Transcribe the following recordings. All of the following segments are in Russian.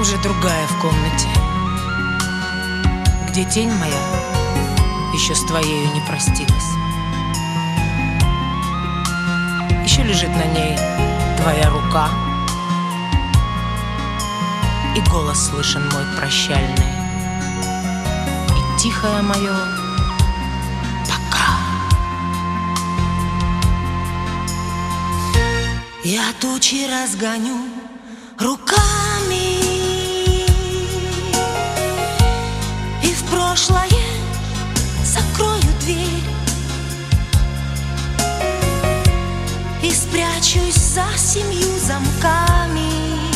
Уже другая в комнате, где тень моя еще с твоею не простилась. Еще лежит на ней твоя рука, и голос слышен мой прощальный, и тихое мое пока. Я тучи разгоню руками, и в прошлое закрою дверь, и спрячусь за 7 замками.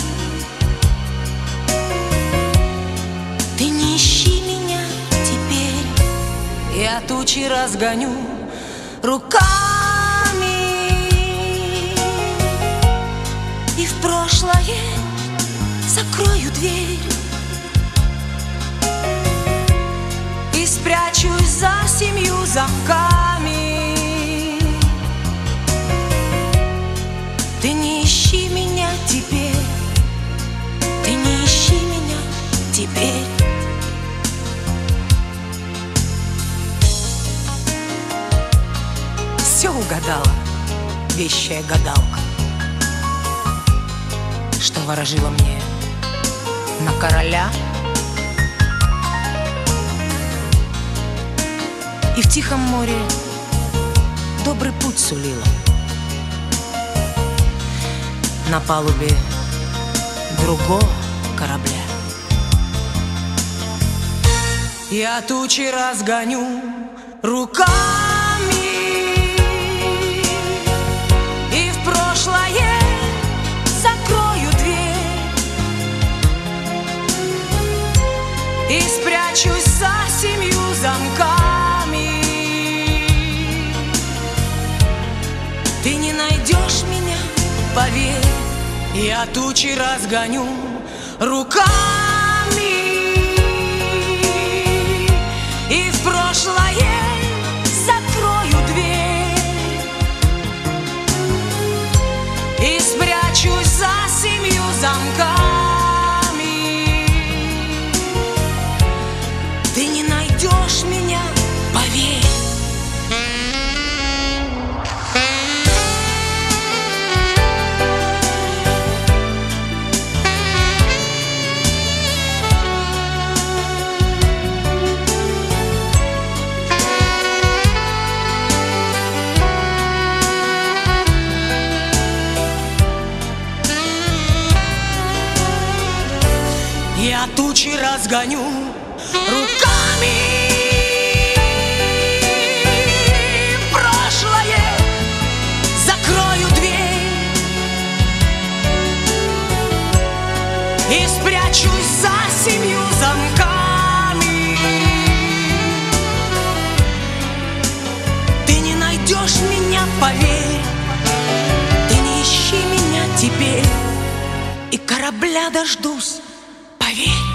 Ты не ищи меня теперь. Я тучи разгоню руками, и в прошлое закрою дверь, и спрячусь за 7 замками. Ты не ищи меня теперь, ты не ищи меня теперь. Все угадала вещая гадалка, что ворожила мне на короля, и в тихом море добрый путь сулила. На палубе другого корабля я тучи разгоню руками, и в прошлое закрою дверь, и спрячусь за 7 замками. Ты не найдешь меня, поверь. Я тучи разгоню руками, и в прошлое закрою дверь, и спрячусь за 7 замками. Ты не найдешь меня, поверь. Я тучи разгоню руками, в прошлое закрою дверь, и спрячусь за 7 замками. Ты не найдешь меня, поверь. Ты не ищи меня теперь, и корабля дождусь, поверь.